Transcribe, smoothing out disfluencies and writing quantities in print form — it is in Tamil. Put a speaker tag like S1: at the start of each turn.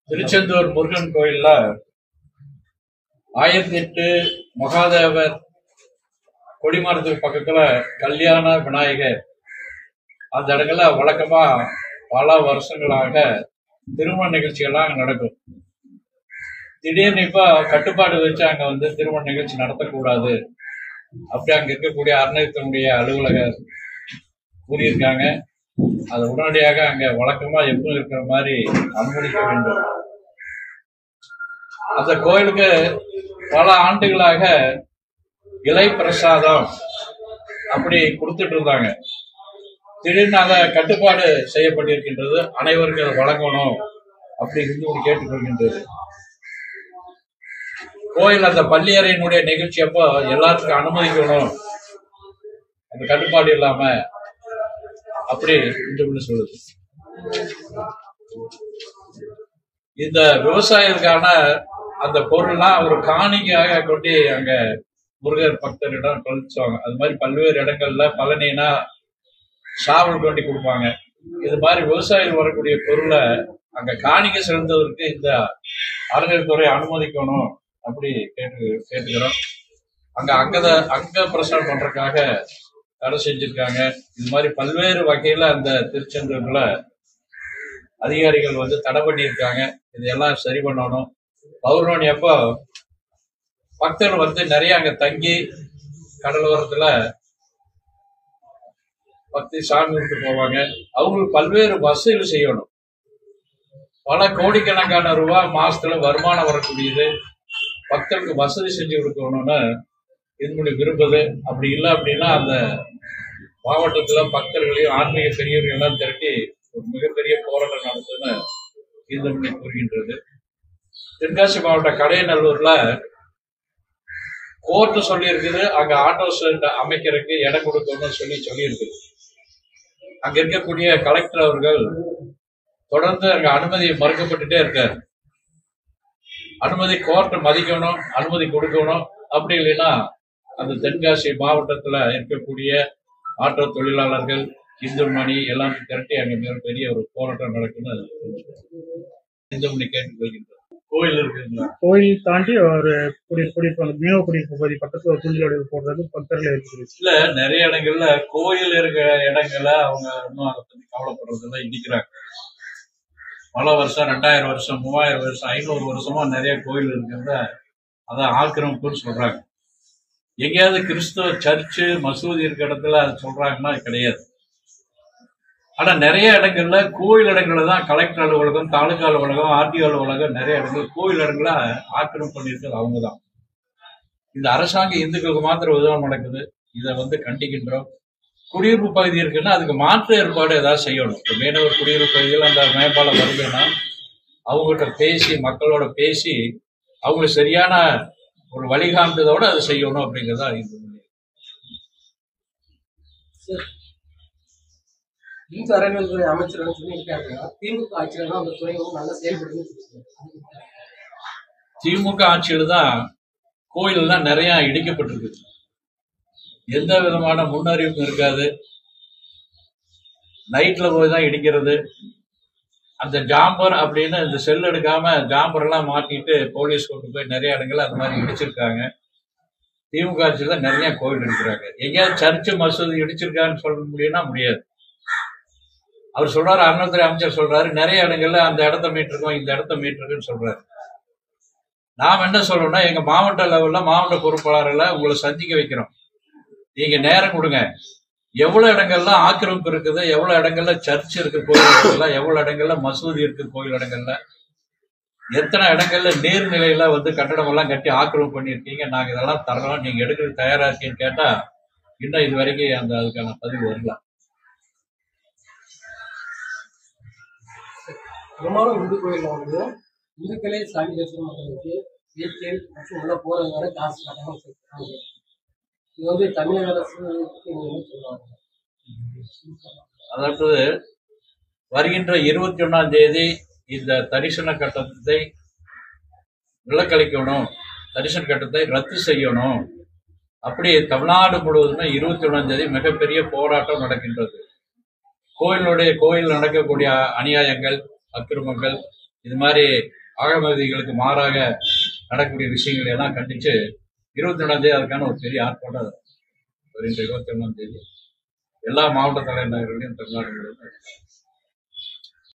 S1: திருச்செந்தூர் முருகன் கோயில்ல 1008 மகாதேவர் கொடிமரத்துக்கு பக்கத்துல கல்யாண விநாயகர் அந்த இடங்கள்ல வழக்கமா பல வருஷங்களாக திருமண நிகழ்ச்சிகள்லாம் நடக்கும். திடீர்னு இப்ப கட்டுப்பாடு வச்சு அங்க திருமண நிகழ்ச்சி நடத்தக்கூடாது அப்படி அங்க இருக்கக்கூடிய அறநிலையத்தினுடைய அலுவலகர் கூறியிருக்காங்க. அதை உடனடியாக அங்க வழக்கமா எப்பவும் இருக்கிற மாதிரி அனுமதிக்க வேண்டும். அந்த கோயிலுக்கு பல ஆண்டுகளாக இலை பிரசாதம் அப்படி கொடுத்துட்டு இருந்தாங்க. திடீர்னு அதை கட்டுப்பாடு செய்யப்பட்டிருக்கின்றது. அனைவருக்கு அதை வழங்கணும் அப்படி கேட்டுக்கொள்கின்றது. கோயில் அந்த பள்ளியறையினுடைய நிகழ்ச்சி அப்போ எல்லாத்துக்கும் அனுமதிக்கணும், அந்த கட்டுப்பாடு இல்லாம அப்படி சொல்லுது. இந்த விவசாயிகளுக்கான அந்த பொருள்லாம் ஒரு காணிக்கையாக கொண்டு அங்க முருகர் பக்தரிடம் கழிச்சுவாங்க. அது மாதிரி பல்வேறு இடங்கள்ல பழனினா சாவல் கொண்டு கொடுப்பாங்க. இது மாதிரி விவசாயிகள் வரக்கூடிய பொருளை அங்க காணிக்கை செலுத்துவதற்கு இந்த அறநிலையத்துறை அனுமதிக்கணும் அப்படி கேட்டுக்கிறோம். அங்க பிரசாரம் பண்றதுக்காக தடை செஞ்சிருக்காங்க. இது மாதிரி பல்வேறு வகையில அந்த திருச்செந்தூர்ல அதிகாரிகள் தடை பண்ணியிருக்காங்க. இதையெல்லாம் சரி பண்ணணும். பௌர்ணமி அப்போ பக்தர்கள் நிறைய அங்க தங்கி கடலோரத்துல பக்தி சாமி விட்டு போவாங்க. அவங்களுக்கு பல்வேறு வசதிகள் செய்யணும். பல கோடிக்கணக்கான ரூபாய் மாசத்துல வருமானம் வரக்கூடியது. பக்தர்களுக்கு வசதி செஞ்சு கொடுக்கணும்னு இதனுடைய விரும்புது. அப்படி இல்லை அப்படின்னா அந்த மாவட்டத்துல பக்தர்களையும் ஆன்மீக பெரியவர்கள் எல்லாம் திரட்டி ஒரு மிகப்பெரிய போராட்டம் நடத்துன்னு இந்த முறை கூறுகின்றது. தென்காசி மாவட்டம் கடையநல்லூர்ல கோர்ட்டு சொல்லி இருக்குது, அங்க ஆட்டோ ஸ்டாண்ட் அமைக்கிறதுக்கு இடம் கொடுக்கணும்னு சொல்லி இருக்குது. அங்க இருக்கக்கூடிய கலெக்டர் அவர்கள் தொடர்ந்து அங்க அனுமதி மறுக்கப்பட்டுட்டே இருக்காரு. அனுமதி கோர்ட்டை மதிக்கணும், அனுமதி கொடுக்கணும். அப்படி இல்லைன்னா அந்த தென்காசி மாவட்டத்துல இருக்கக்கூடிய ஆட்டோ தொழிலாளர்கள் இந்து மணி எல்லாம் திரட்டி அங்க மிகப்பெரிய ஒரு போராட்டம் நடக்குன்னு இந்து மணி கேட்டுக்கொள்கின்றோம். கோயில் இருக்குங்களா?
S2: கோயில் தாண்டி ஒரு மீனவ குடியிருப்பு பகுதி பக்கத்துல ஒரு துணியோட போடுறது பக்கத்துல இருக்குது.
S1: இல்ல, நிறைய இடங்கள்ல கோயில் இருக்கிற இடங்கள்ல அவங்க இன்னும் அதை பத்தி கவலைப்படுறதுல இடிக்கிறாங்க. பல வருஷம் 2000 வருஷம் 3000 வருஷம் 500 வருஷமா நிறைய கோயில் இருக்கிறத அதை ஆக்கிரமிப்புன்னு சொல்றாங்க. எங்கேயாவது கிறிஸ்தவ சர்ச்சு மசூதி இருக்கிற இடத்துல அது சொல்றாங்கன்னா கிடையாது. ஆனா நிறைய இடங்கள்ல கோயில் இடங்கள்ல தான் கலெக்டர் அலுவலகம், தாலுகா அலுவலகம், ஆர்டிஓ அலுவலகம் நிறைய இடங்கள் கோயில் இடங்கள ஆக்கிரமிப்பு பண்ணியிருக்கிறது அவங்க தான். இந்த அரசாங்கம் இந்துக்களுக்கு மாத்திரம் உதவம் நடக்குது. இதை கண்டிக்கின்றோம். குடியிருப்பு பகுதி இருக்குன்னா அதுக்கு மாற்று ஏற்பாடு ஏதாவது செய்யணும். இப்போ மீனவர் குடியிருப்பு பகுதியில் அந்த மேம்பாலம் வருதுன்னா அவங்ககிட்ட பேசி, மக்களோட பேசி அவங்களுக்கு சரியான ஒரு வழிகாட்டுதோட அதை செய்யணும் அப்படிங்கிறதா இது.
S3: இந்து அறநிலையத்துறை அமைச்சர் சொல்லியிருக்காங்க, திமுக ஆட்சியில தான் அந்த துறை நல்லா செயல்படுது.
S1: திமுக ஆட்சியில தான் கோயிலெல்லாம் நிறைய இடிக்கப்பட்டிருக்கு. எந்த விதமான முன்னறிவிப்பும் இருக்காது. நைட்ல போய் தான் இடிக்கிறது. அந்த ஜாம்பர் அப்படின்னு இந்த செல் எடுக்காம ஜாம்பர் எல்லாம் மாட்டிட்டு போலீஸ் கொண்டு போய் நிறைய இடங்கள்ல அது மாதிரி இடிச்சிருக்காங்க. திமுக ஆட்சியில நிறைய கோயில் எடுக்கிறாங்க. எங்கேயாவது சர்ச்சு மசூதி இடிச்சிருக்கான்னு சொல்ல முடியாது. அவர் சொல்றாரு, அறநிலையத்துறை அமைச்சர் சொல்றாரு, நிறைய இடங்கள்ல அந்த இடத்த மீட்டிருக்கோம், இந்த இடத்த மீட்டிருக்குன்னு சொல்றாரு. நாம் என்ன சொல்றோம்னா, எங்க மாவட்ட லெவல்ல மாவட்ட பொறுப்பாளர்களை உங்களை சந்திக்க வைக்கிறோம். நீங்க நேரம் கொடுங்க. எவ்வளவு இடங்கள்ல ஆக்கிரமிப்பு இருக்குது, எவ்வளவு இடங்கள்ல சர்ச் இருக்கு கோயில் இடங்கள்ல, எவ்வளவு இடங்கள்ல மசூதி இருக்கு கோயில் இடங்கள்ல, எத்தனை இடங்கள்ல நீர்நிலையில கட்டடம் எல்லாம் கட்டி ஆக்கிரமிப்பு பண்ணிருக்கீங்க, நாங்க இதெல்லாம் தர்றோம், நீங்க எடுக்கிறது தயாரா இருக்கீங்கன்னு கேட்டா இன்னும் இது வரைக்கும் அதுக்கான பதிவு வரல.
S3: பெரும்பாலும் இந்து கோயில்ல இந்துக்களே சாமி தரிசனம் பண்றதுக்கு இயற்கை மற்றும் உள்ள போறதுனால காசு சேர்க்கிறாங்க. இது தமிழக அரசு சொல்லுவாங்க.
S1: அதாவது வருகின்ற 21ஆம் தேதி இந்த தரிசன கட்டணத்தை விலக்களிக்கணும், தரிசன கட்டணத்தை ரத்து செய்யணும். அப்படி தமிழ்நாடு முழுவதுமே 21ஆம் தேதி மிகப்பெரிய போராட்டம் நடக்கின்றது. கோயில் நடக்கக்கூடிய அநியாயங்கள், அக்கிரமங்கள் இது மாதிரி ஆகமதிகளுக்கு மாறாக நடக்கக்கூடிய விஷயங்களை எல்லாம் கண்டிச்சு 21 அதுக்கான ஒரு பெரிய ஆர்ப்பாட்டம் வருகின்ற 21 எல்லா மாவட்ட தலைநகர்களையும் தமிழ்நாடு முழுவதும்